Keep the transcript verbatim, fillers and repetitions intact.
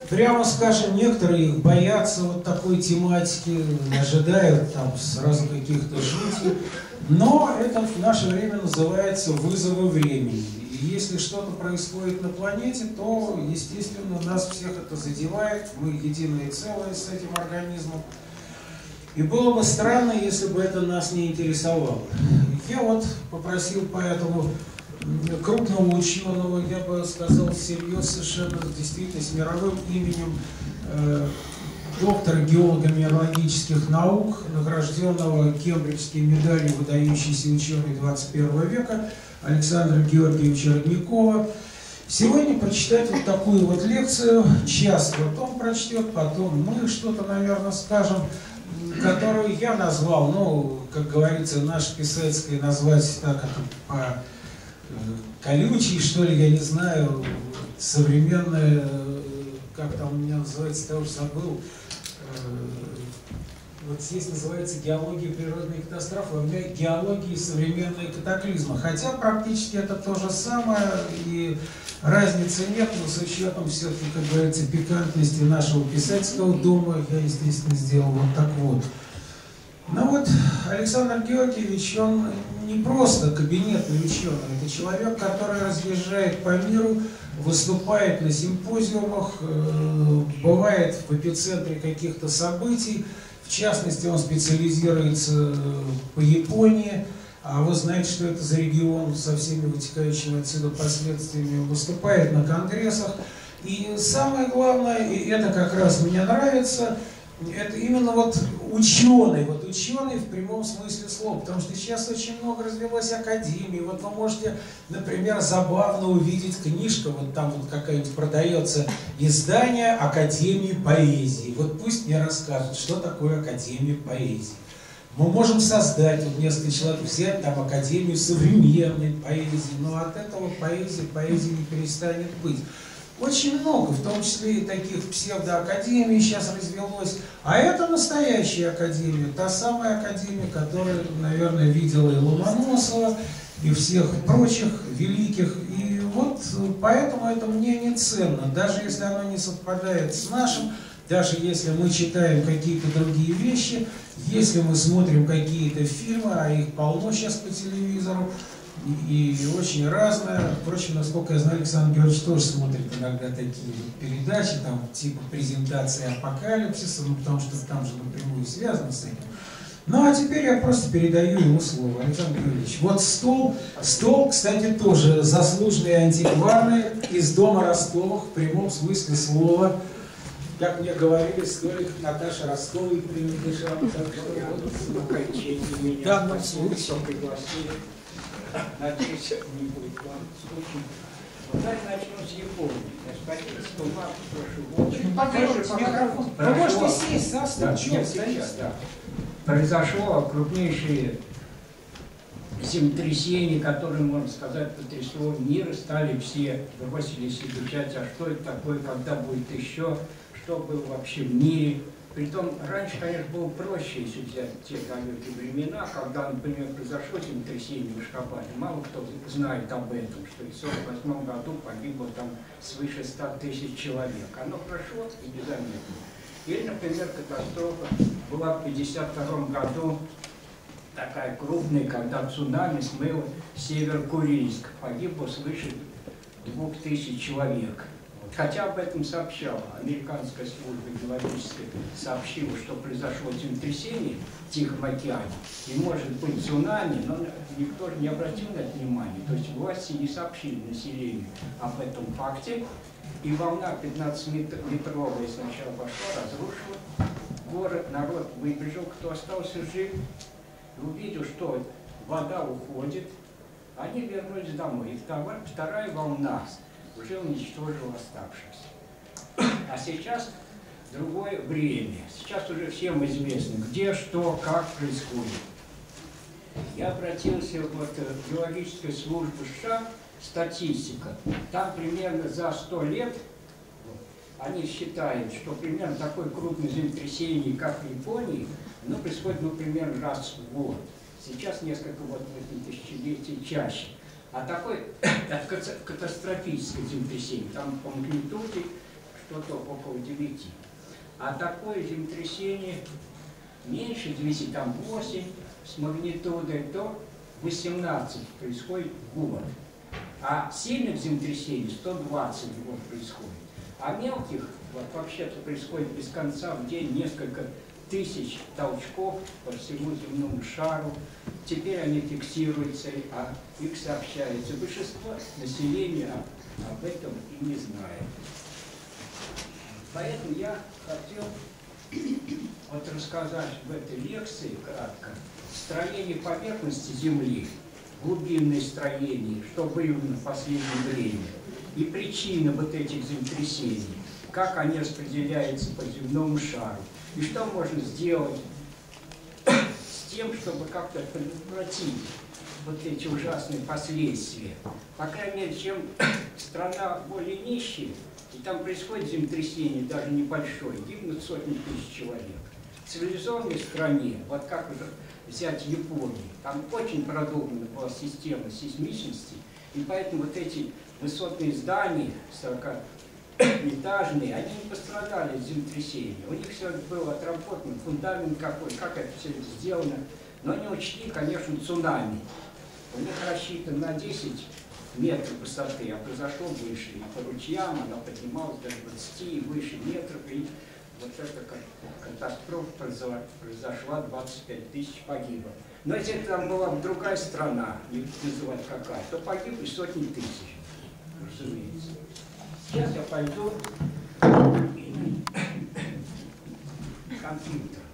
Прямо скажем, некоторые их боятся вот такой тематики, ожидают там сразу каких-то шуток. Но это в наше время называется вызовы времени. И если что-то происходит на планете, то, естественно, нас всех это задевает. Мы единое целое с этим организмом. И было бы странно, если бы это нас не интересовало. Я вот попросил поэтому крупного ученого, я бы сказал, всерьез совершенно, действительно, с мировым именем, э, доктора геолого-минералогических наук, награжденного Кембриджской медалью «Выдающийся ученый двадцать первого века» Александра Георгиевича Родникова. Сегодня прочитать вот такую вот лекцию, час вот он прочтет, потом мы что-то, наверное, скажем, которую я назвал, ну, как говорится, наше писательское назвать так, это по колючий, что ли, я не знаю, современное, как там у меня называется, я уже забыл, вот здесь называется геология природной катастрофы, а у меня геология современные катаклизмы. Хотя практически это то же самое, и разницы нет, но с учетом все-таки, как говорится, пикантности нашего писательского дома, я, естественно, сделал вот так вот. Ну вот, Александр Георгиевич, он не просто кабинетный ученый, это человек, который разъезжает по миру, выступает на симпозиумах, бывает в эпицентре каких-то событий. В частности, он специализируется по Японии, а вы знаете, что это за регион со всеми вытекающими отсюда последствиями, выступает на конгрессах. И самое главное, и это как раз мне нравится, это именно вот ученый, вот ученый в прямом смысле слова, потому что сейчас очень много развилось академий. Вот вы можете, например, забавно увидеть книжка, вот там вот какая-нибудь продается издание Академии поэзии. Вот пусть мне расскажут, что такое Академия поэзии. Мы можем создать, вот несколько человек взять там Академию современной поэзии, но от этого поэзии, поэзии не перестанет быть. Очень много, в том числе и таких псевдоакадемий сейчас развелось. А это настоящая академия, та самая академия, которая, наверное, видела и Ломоносова, и всех прочих великих. И вот поэтому это мнение ценно, даже если оно не совпадает с нашим, даже если мы читаем какие-то другие вещи, если мы смотрим какие-то фильмы, а их полно сейчас по телевизору, И, и очень разное. Впрочем, насколько я знаю, Александр Георгиевич тоже смотрит иногда такие передачи, там, типа презентации апокалипсиса, ну, потому что там же напрямую связано с этим. Ну, а теперь я просто передаю ему слово. Александр Георгиевич, вот стол, стол, кстати, тоже заслуженный антикварный, из дома Ростовых, в прямом смысле слова. Как мне говорили, столик Наташа Ростовой принадлежал, так что вот окончание меня. Да, ну, спасибо, пригласили. Надеюсь, не будет вам скучно. Вот так начнем с Японии. Господин Стумак, прошу. Микрофон. Вы можете сесть за стол. Да, нет, сейчас, да. Произошло крупнейшее землетрясение, которое, можно сказать, потрясло мир. Стали все, бросились изучать, а что это такое, когда будет еще, что было вообще в мире. Притом, раньше, конечно, было проще, если взять те далекие времена, когда, например, произошло землетрясение в Ашхабаде. Мало кто знает об этом, что в сорок восьмом году погибло там свыше ста тысяч человек. Оно прошло и незаметно. Или, например, катастрофа была в пятьдесят втором году, такая крупная, когда цунами смыло Северо-Курильск. Погибло свыше двух тысяч человек. Хотя об этом сообщала американская служба геологическая, сообщила, что произошло землетрясение в Тихом океане, и может быть цунами, но никто же не обратил на это внимания. То есть власти не сообщили населению об этом факте, и волна пятнадцатиметровая сначала пошла, разрушила город, народ выбежал, кто остался жив, и увидел, что вода уходит, они вернулись домой. И вторая, вторая волна уже уничтожил оставшихся. А сейчас другое время. Сейчас уже всем известно, где, что, как происходит. Я обратился вот в геологическую службу США, статистика. Там примерно за сто лет они считают, что примерно такое крупное землетрясение, как в Японии, оно происходит, ну, примерно раз в год. Сейчас несколько вот в этом тысячелетии чаще. А такой катастрофическое землетрясение, там по магнитуде что-то около девяти. А такое землетрясение меньше девяти, там восемь с магнитудой, то восемнадцать происходит в год. А сильных землетрясений сто двадцать в год происходит. А мелких вот, вообще-то происходит без конца в день несколько тысяч толчков по всему земному шару. Теперь они фиксируются, а их сообщается. Большинство населения об этом и не знает. Поэтому я хотел вот рассказать в этой лекции кратко строение поверхности Земли, глубинное строение, что выявлено в последнее время, и причины вот этих землетрясений, как они распределяются по земному шару, и что можно сделать с тем, чтобы как-то предотвратить вот эти ужасные последствия. По крайней мере, чем страна более нищая, и там происходит землетрясение, даже небольшое, гибнут сотни тысяч человек. В цивилизованной стране, вот как уже взять Японию, там очень продумана была система сейсмичности, и поэтому вот эти высотные здания, сорокаэтажные, они не пострадали от землетрясения. У них все было отработано, фундамент какой, как это все это сделано, но они учли, конечно, цунами. У них рассчитано на десять метров высоты, а произошло выше. И по ручьям она поднималась до двадцати и выше метров, и вот эта катастрофа произошла, двадцать пять тысяч погибло. Но если там была бы другая страна, не называть какая, то погибли сотни тысяч, разумеется. Сейчас я пойду к компьютеру.